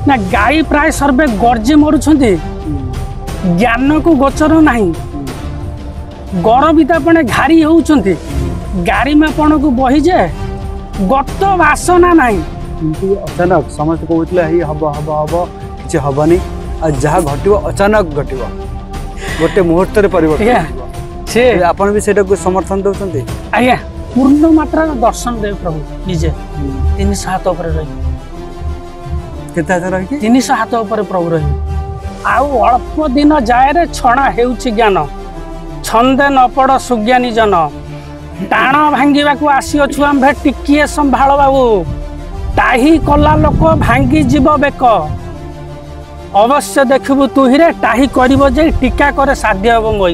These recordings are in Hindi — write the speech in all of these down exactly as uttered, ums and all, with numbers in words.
ना गाई प्राय सर्वे गर्जी मरुछंती ज्ञान को गोचर नहीं गरबितापणे घारी होउछंती गारिमापण को बही जे गत वासना नहीं किंतु अचानक समस्त कहते ही हम हम हम कि हेनी आ जहाँ घटो अचानक घटो गोटे मुहूर्त परिवर्तन से आपन भी सेटा को समर्थन दउछंती आज्ञा पूर्ण मात्रा दर्शन देव प्रभु निजे तीन सौ हाथ ऊपर रही केते हाथ रही तीन सौ हाथ ऊपर प्रभु रही आउ अल्प दिन जाए रे छणा हेउछि ज्ञान छंदे न पड़ सुज्ञानी जन टाण भांगिबा को आसी छु आम्भे टिकिए संभाळ बाबू ताही कला लोक भांगी जीव बेक अवश्य देखबु तुहिरे ताही करिवो जे टीका करे साध्य हबो मोई।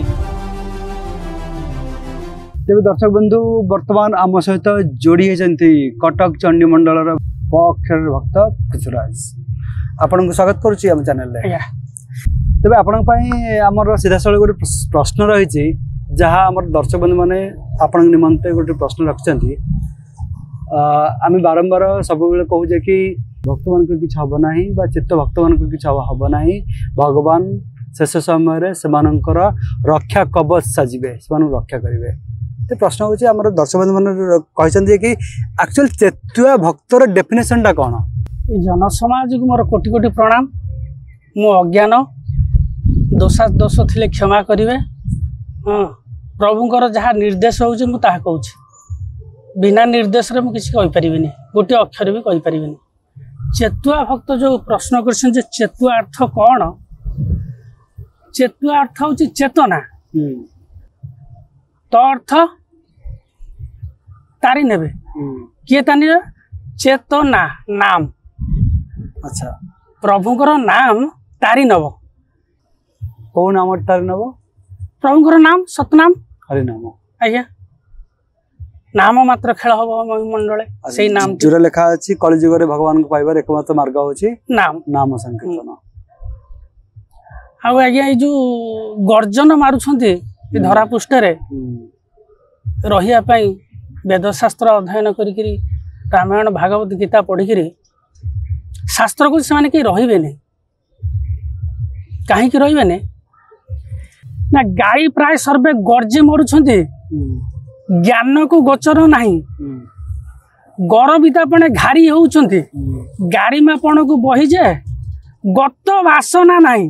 तेज दर्शक बंधु वर्तमान आम सहित जोड़ी होती कटक चंडी मंडल प अक्षर भक्त पृथ्वीराज आपन को स्वागत करुच्ची आम चैनल रे तेज आपमर सीधा साल गोटे प्रश्न रही जहाँ आम दर्शक बंधु मैंने आपण निमंते गोटे प्रश्न रखिंट आम बारंबार सब कहूजे कि भक्त मान किसी हम ना चित्त भक्त मान किसी हम ना भगवान शेष समय से रक्षा कवच साजिबे से रक्षा करेंगे। तो प्रश्न हूँ आम दर्शक बंधु मैंने कहते कि एक्चुअल चेतुआ भक्तर डेफिनेशन टा कौन जन समाज को मोर कोटि कोटि प्रणाम मो अज्ञान दोषा दोष थिले क्षमा करेंगे। हाँ प्रभुंकर जहाँ निर्देश हो कहूँ बिना निर्देश रे मुझे किसी कहीपरि गोटे अक्षर भी कहीपरि चेतुआ भक्त जो प्रश्न कर चेतुआ अर्थ कौन चेतुआ अर्थ हूँ चेतना तो अर्थ तारी नेबे किए तानी चेतना नाम अच्छा प्रभुंकर नाम तारी नब कौ नाम तारी नब प्रभुंकर नाम सतनाम हरि नाम आज्ञा नाम मात्र खेल हम मंडले से नाम जोरा लिखा अछि कलिजुग रे भगवान को पाइबार एकमात्र मार्ग होछि नाम नाम संकीर्तन आउ आज्ञा जो गर्जन मारुछंती धरा पृष्ठ रे रहिया पई वेदशास्त्र अध्ययन करी रामायण भागवत गीता पढ़ी शास्त्र को से कहीं रही नहीं कहीं रही नहीं ना गाई प्राय सर्वे गर्जी मरुछंती ज्ञान को गोचर नहीं गरबितापणे घारी होउछंती गारिमापण को बही जे गत वासना नहीं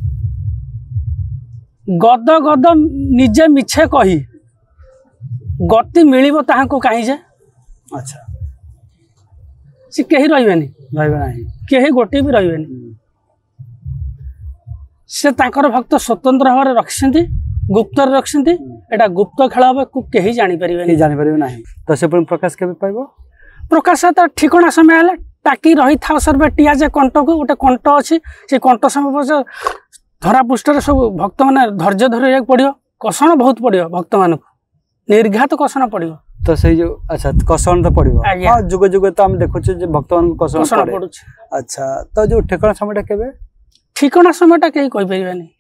गद गद निजे मिछे कही गति मिलिबो ताहाको काहे जे अच्छा से केही रहिबेनी रहिबे नाही केही गोटे भी रहिबेनी से ताकर भक्त स्वतंत्र भाव रखिसेंती गुप्त रखिसेंती एटा गुप्त खेल हम को केही जानि परिबेनी जानि परिबे नाही तो से प्रकाश केबे पाइबो प्रकाश तो ठिकणा समय हले टाकी रही था सर्वे टिया जे कंठ को गोटे कंठ अछि से कंठ समय धरा पृष्ठ सब भक्त मैंने धैर्य धर पड़ो कषण बहुत पड़ो भक्त मान निर्घात कषण पड़ो तो से जो अच्छा कषण तो पड़ो हाँ जुग जुग तो हम देखुचे भक्त मान कषण पड़ो अच्छा तो जो ठिकणा समय केबे ठिकणा समय कहीं कहि परिबानी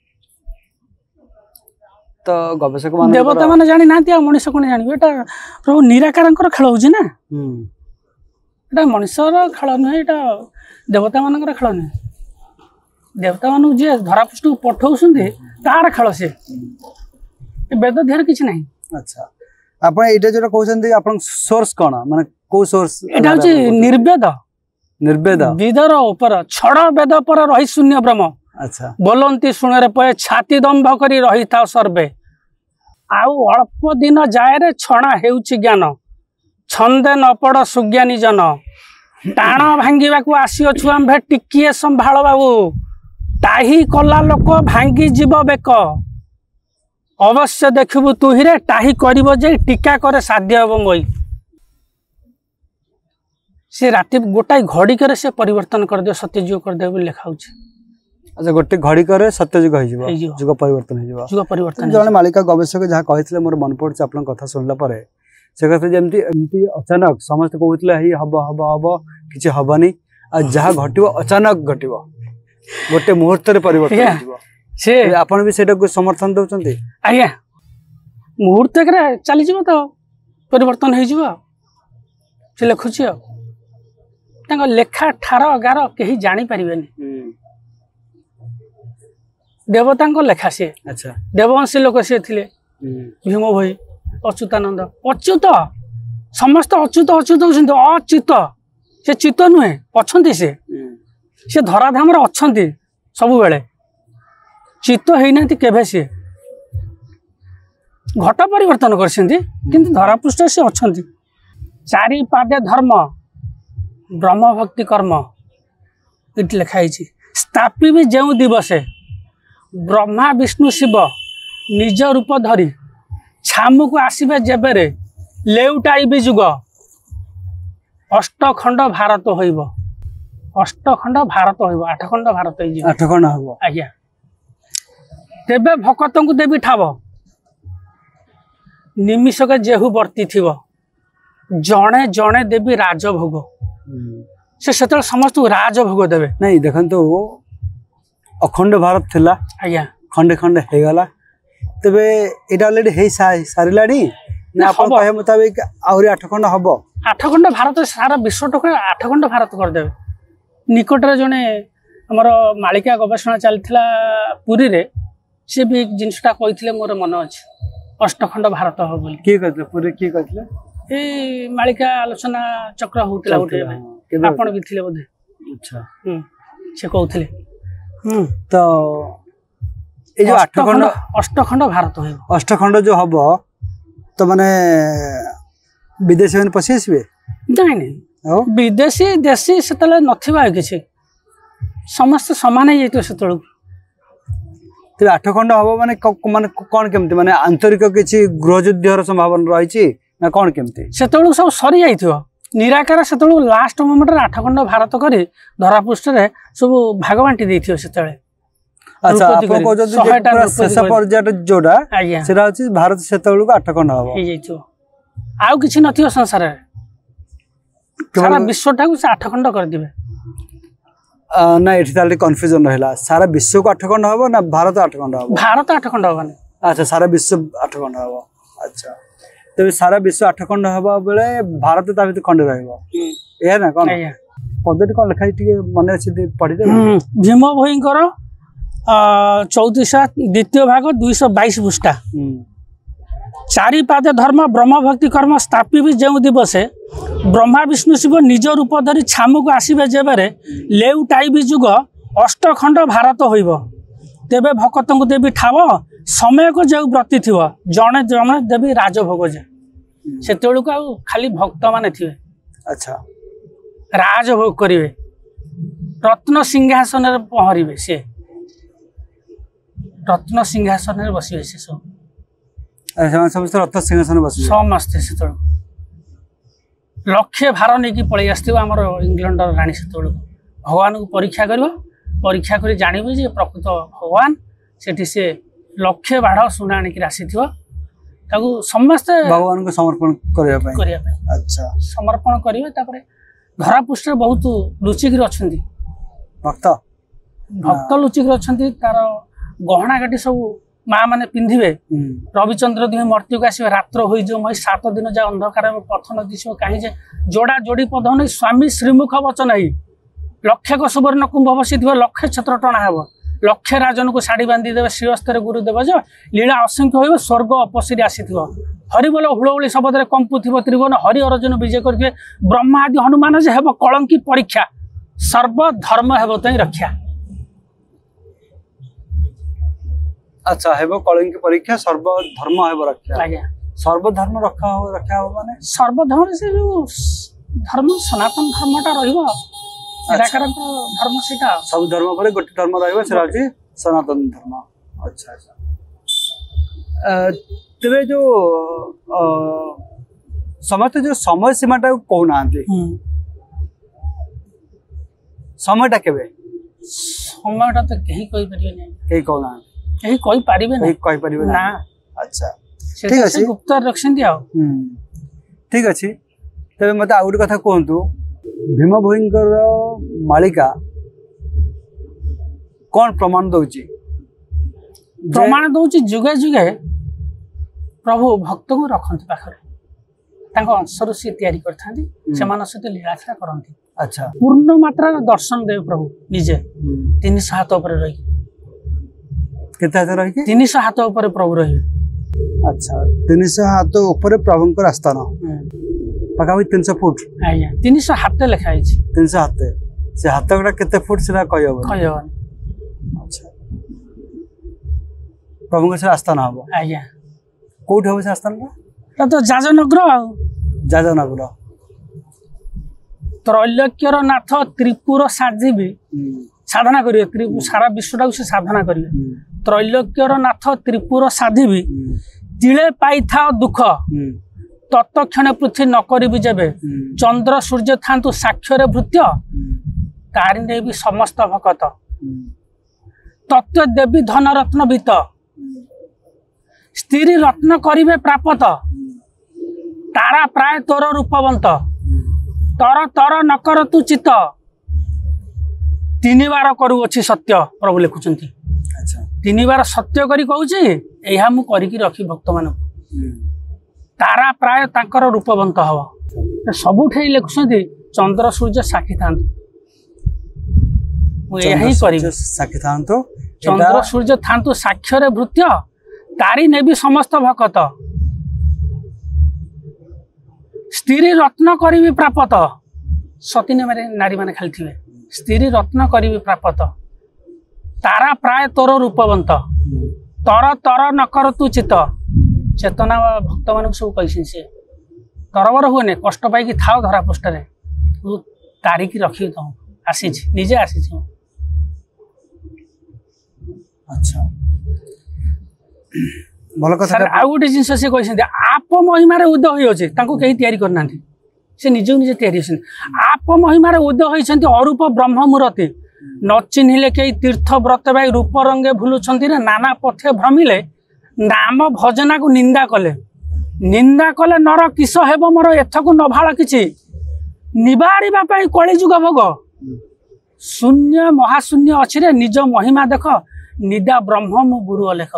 तो गवेषक मान देवता मान जानि नांती आ मनुष्य कोन जानिबे एटा प्रभु निराकारंकर खेल होउछि ना हम एटा मनुष्यर खेल नै एटा देवता मानकर खेल नै देवता मान जे धरा पृष्ठ को पठाउछन्ते तार खेल से वेद ध्यान किछ नाही अच्छा आपण एटा जोरा कहउछन्ते आपण सोर्स कोन माने को सोर्स एटा होछि निर्वेद निर्वेद विदर ऊपर छड़ वेद पर रही शून्य ब्रह्म अच्छा बोलंती सुने पे छाती दंभ करी रही था सर्वे आउ अल्प दिन जाए रे छणा हेउछि ज्ञान छंदे न पड़ सुज्ञानी जन टाण भांगिबा को आसी छु आम्भे टिकिए संभाळ बाबू ताही कला लोक भांगी जीव बेक अवश्य देखबु तुहिरे ताही करिवो जे टीका करे साध्य हबो मोई से राति गोटाई घड़ी करे से परिवर्तन कर दियो सत्यजुग कर दे लिखा होछि अच्छा गोटे घड़ी करे सत्यजुग हो जुग परिवर्तन हो जुग परिवर्तन जने मालिका गवेषक जहाँ कहते मोर मन पड़े आप कथा शुणला से कहते जमी एमती अचानक समस्त कहते ही हम हम हम किसी हेनी आ जहाँ घटो अचानक घटो गोटे मुहूर्त परिवर्तन से आपण भी सेटा को समर्थन दउचंती आज्ञा मुहूर्त चली तो परिवर्तन हो से लिखुची तांको लेखा ठार गार कहीं जानी पारिबेनी देवतांको लेखा सी अच्छा देववंशी लोक सी थिले भीम भोई अच्युतानंद अच्युत समस्त अच्युत अच्युत होउछन्ति अच्युत से चित्त नुहे अछन्ति से से धराधाम रे अछन्ति सब बेले चित्त हेइनांति केभे से घट परिवर्तन करछन्ति किंतु धरापृष्ठ से अछन्ति चारि पादे धर्म ब्रह्म भक्ति कर्म इट लिखाई स्थापी भी जो दिवसे ब्रह्मा विष्णु शिव निज रूप धरी छामु को आसबे जेबेरे लेउटाइबी जुग अष्टखंड भारत होइब अष्टखंड भारत होइब आठ खंड भारत होइब आठ खंड हबो आज्ञा तेबे भक्तों को देवी ठाव निमिषक जेहु वर्ती थिव जणे जणे देवी राजभोग से सेतल समस्त राजभोग देवे नहीं देखंतो अखंड भारत थिला आज्ञा खंडे खंडे हे गला तबे एटा ऑलरेडी हे सारिलाडी ना अपन कहे मुताबिक आउरी आठ खंड हबो आठ खंड भारत सारा विश्व टक आठ खंड भारत कर देवे निकट रे जने हमर मालिका गवेषणा चलथिला पुरी रे से भी जिनसटा कहिथिले मोर मन अछि अष्टखंड भारत हो बोली के कहले पुरी के कहले ए मालिका आलोचना चक्र होतिला गोटे आपण भी थिले बोधे अच्छा हम से कहउथिले हम तो ए जो आठ खंड अष्टखंड भारत होइबो अष्टखंड जो हबो तो माने विदेशी में पसी आसबे नहीं नहीं विदेशी देशी सेतले नथिबा किछि समस्त समान हे जेतो सेतळ तो आठ खंड हबो माने माने कोन केमति माने आंतरिक किछि गृहयुद्धर संभावना रहिछि ना कोन केमति सेतळ सब सरी जाइथियो निराकार सेतळ लास्ट मोमेंट रे आठ खंड भारत करी धरापृष्ठ रे सब भाग बांटी देथियो सेतळे अच्छा आपन को जदी पूरा शेष पर्याय जोडा सेरा अछि भारत सेतळ को आठ खंड हबो हे जाइथियो आउ किछि नथियो संसार रे सारा विश्व टाकू से आठ खंड कर दिबे ना एठी ताले कन्फ्यूजन रहला सारा विश्व को आठ खंड हबो ना भारत आठ खंड हबो भारत आठ खंड हबो अच्छा सारा विश्व आठ खंड हबो अच्छा तो सारा विश्व आठ खंड हबा बेले भारत ता भीतर खंड रहइबो ए ना कोन पद्धति कोन लिखाइ टिके मने अछि पढि दे भीम भोईकर चौतीस द्वितीय भाग दो सौ बाईस पृष्ठा चारि पादे धर्म ब्रह्म भक्ति कर्म स्थापी भी जो दिवसे ब्रह्मा विष्णु शिव निज रूप धरी छामु को आसबे जेबेरे लेउटाइबी जुग अष्टखंड भारत होइब तेबे भक्त को देवी ठाव समय को जो व्रती थी जड़े जड़े देवी राजभोग जे से खाली भक्त माने थे अच्छा राजभोग करेंगे रत्न सिंहासन पहरबे सी रत्न सिंहासन बसबे से सब समस्त रत्न सिंहासन बस समस्ते से लक्षे भार नहीं पलि आमर इंग्लैंड राणी से भगवान को परीक्षा कर परीक्षा कर जानवे जे प्रकृत भगवान सेठी से लक्षे बाढ़ सुना आनिक आसी समस्ते भगवान को समर्पण करने अच्छा समर्पण करेंगे धरापृष्ठ बहुत लुचिक अच्छा भक्त भक्त लुचिक अच्छा तार गहना गाटी सब माँ मैंने पिंधे रविचंद्र दुहे मृत्यु को आसवे रात्र हो मई सात दिन जा अंधकार पथ न दिश कहीं जोड़ा जोड़ी पद नहीं स्वामी श्रीमुख वचन ही लक्षे को सुवर्ण कुंभ बसी लक्षे छत्र टणा हे लक्षे राजन को शाढ़ी बांधी देवे श्रीहस्तर गुरुदेव जो लीला असंख्य हो स्वर्ग अपसरी आसी हरिबोल हुलहुली शब्द कंपु थी त्रिभुवन हरि अर्जुन विजय करेंगे ब्रह्मा आदि हनुमान जे हेब कलंकी परीक्षा सर्वधर्म हेब तई रक्षा अच्छा हेबो कलंकी परीक्षा सर्वधर्म हेबो रक्षा आज्ञा सर्वधर्म रखा हो रखा हो माने सर्वधर्म से जो धर्म सनातन धर्मटा रहिबो निराकार धर्म सेटा सब धर्म पर गोटे धर्म रहिबो सेरा अछि सनातन धर्म अच्छा अच्छा तबे जो समस्त जो समय सीमाटा को नांती समयटा केबे समयटा तो कहीं कोई परिबे नै कहीं को ना कहीं कोई परिबे नै कोई परिबे ना अच्छा ठीक अछि गुप्त रखसन दिया हम ठीक अछि तबे मते आउट कथा कोहंतु भीम भोईकर मालिका कौन प्रमाण दउची प्रमाण दउची जुगे जुगे प्रभु भक्त को रखंत पाखरे तांको अंशर से तैयारी करथांती समान सहित लीलाखला करंती अच्छा पूर्ण मात्रा दर्शन देव प्रभु निजे तीन सौ हाथ ऊपर रही केते हाथ रही तीन सौ हाथ ऊपर प्रभु रही अच्छा तीन सौ हाथ ऊपर प्रभुंकर आस्थान पाखापाखि तीन सौ फुट आज्ञा तीन सौ हाथ लिखा है तीन सौ हाथ से हाथ गुड़ा केते फुट से कहब कहबन अच्छा प्रभुंकर से आस्थान हम आज्ञा कोठी हम से आस्थान तो जाजनगर जाजनगर त्रैलोक्यर नाथ त्रिपुर साजिबी साधना करिवे सारा विश्वटा से साधना करिवे त्रैलोक्यर नाथ त्रिपुर साधिबी तिले पाई था दुख तत्क्षण पृथ्वी न करिबी जेबे चंद्र सूर्य थांतु साक्षर भृत्य तारी ने भी समस्त भकत तत्व देवी धन रत्न बीत स्त्री रत्न करिवे प्राप्त तारा प्राय तोर रूपवंत तर तर नकर तू चित्त तीन बार करू अच्छी सत्य प्रभु लिखुंट तीन बार सत्य करी कहूँ मु करी रखी भक्त मान तारा प्राय तांकर रूपवंत हम सबुठ लिखुंट चंद्र सूर्य साक्षी था साक्षी था चंद्र सूर्य था साक्षर भृत्य तारी ने भी समस्त भकत स्त्री रत्न करी प्राप्त सती नारी माने खाली थे स्त्री रत्न करी प्राप्त तारा प्राय तोर रूपवंत तर तर नकर तू चित्त चेतना भक्त मान सब कही सी तरबर हुए कष्ट पाई था धरा पृष्ठ तू तारिक रखी तो आसी निजे आसी अच्छा भल कथा आ गोटे जिन से कहते आप महिमार उदय होते कहीं तैयारी करना से निज निजे तैयारी आप महिमार उदय होती अरूप ब्रह्ममूर्ति न चिन्हिले कई तीर्थ व्रत भाई रूप रंगे भूलुंट नाना पथे भ्रमिले नाम भजना को निंदा कले निंदा कले नर किस हेब मोर एथक नभाल कि निबाड़ा कलिजुग भोग शून्य महाशून्य अच्छी रे निज महिमा देख निदा ब्रह्म मु गुरु अलेख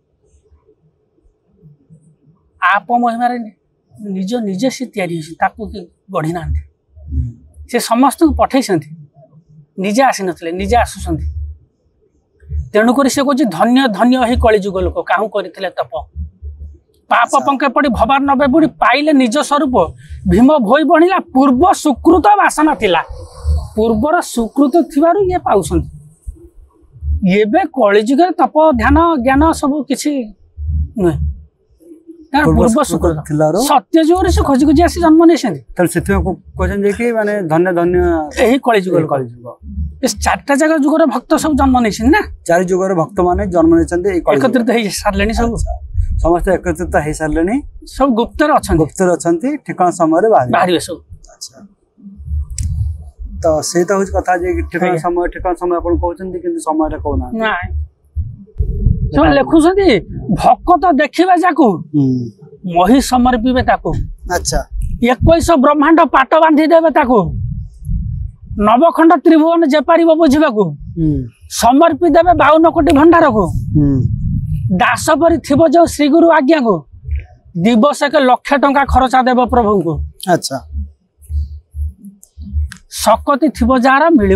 आप महिमार निज निजे से तैयारी गढ़ी ना से समस्त को पठे निजे आसी नथिले निजे आसुंट तेणुक से कह धन्य धन्य ही कलिजुग लोक काहू करते तप पाप पंके पड़ी भवार नबे बुढ़ी पाइले निज स्वरूप भीम भोई बढ़िला पूर्व सुकृत बासना थिला पूर्वर सुकृत थिबारु ये पाउछंती एबे कलिजुग तप ध्यान ज्ञान सब किछि नुहे पूर्व सुकृत सत्य जुग से खोजी खोजी आसी जन्म नहीं कि माने धन्य धन्य यही कलिजुग कलिजुग इस चारटा जगह जुगर भक्त सब जन्म नहीं ना चार जुगर भक्त माने जन्म नहीं एकत्रित हो सारे सब समस्त एकत्रित हो सारे सब गुप्तर अच्छा गुप्तर अच्छा ठिकाना समय बाहर सब तो से तो हूँ कथा ठिकाना समय ठिकाना समय आप कहते कि समय कहना से लिखुंट भक्त देखा जाकू मही समर्पे अच्छा इक्कीस ब्रह्मांड पाट बांधी देवे नवखंड त्रिभुवन जे पार बुझा समर्पी देवे बावन कोटी भंडार को दास परी थी जो श्रीगुरु आज्ञा को दिवस के लक्ष टंका खर्चा देव प्रभु को अच्छा शक्ति थी जार मिल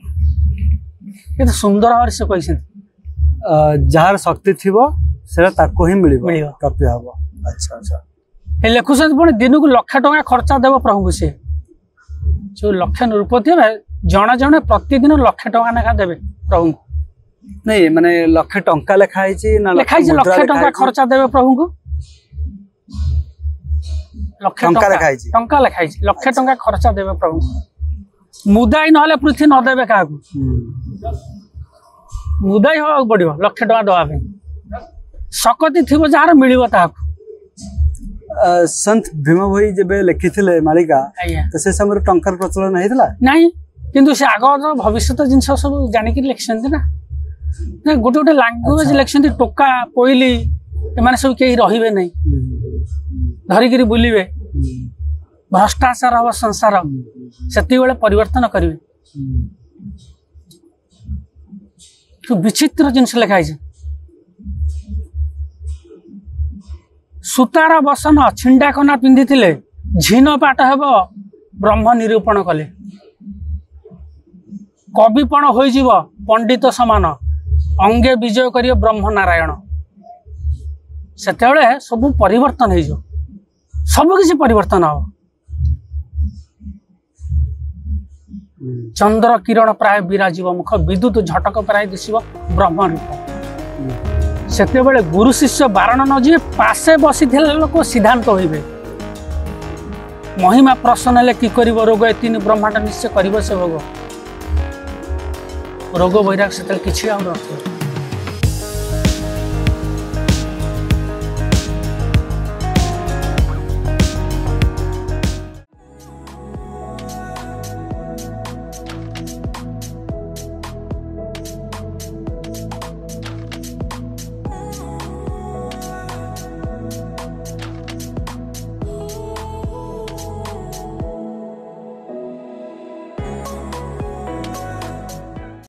सुंदर भाव से कही जार शक्ति थी ही मिल प्राप्ति हम अच्छा अच्छा लिखुंट पुणी दिन को लक्ष टंका खर्चा देव प्रभु को सी जो लक्ष निरूपति हे जड़े जड़े प्रतिदिन लक्ष टंका लेखा देवे प्रभु को नहीं माने लक्ष टंका लिखाई लिखाई लक्ष टंका खर्चा देवे प्रभु को लक्ष टंका लिखाई लक्ष टंका खर्चा देवे प्रभु मुदाई ना पृथ्वी न देवे क्या मुदाई होगा पड़ो लक्ष टंका दवाई शक्ति थी जार मिल संत भीम भोई जब लिखी मालिका तो से समय टंकार प्रचलन होता नहीं किंतु से आग भविष्य जिन सब जानिक लिखिं ना गोटे गोटे लांगुएज लिखिं टोका कोईली एम सब कहीं रे ना धरिकी बुलवे भ्रष्टाचार हम संसार से परिवर्तन करेंगे तो विचित्र जिनस लिखाई सूतार बसन छिंडा कना पिंधि झीन पाट हेब ब्रह्म निरूपण कले कविपण हो पंडित समान अंगे विजय करियो ब्रह्म नारायण सेतेबेले सब परिवर्तन हो सब किसी परिवर्तन हो चंद्र किरण प्राय विराजिब मुख विद्युत झटक प्राय दिशब ब्रह्म रूप सेतेबेले गुरु शिष्य बारण न जी पासे बसी लोक सिद्धांत होइबे महिमा प्रश्न हेले कि करिवो रोग ए तीन ब्रह्मांड निश्चय करिवो से भोग रोग वैराग से किसी आ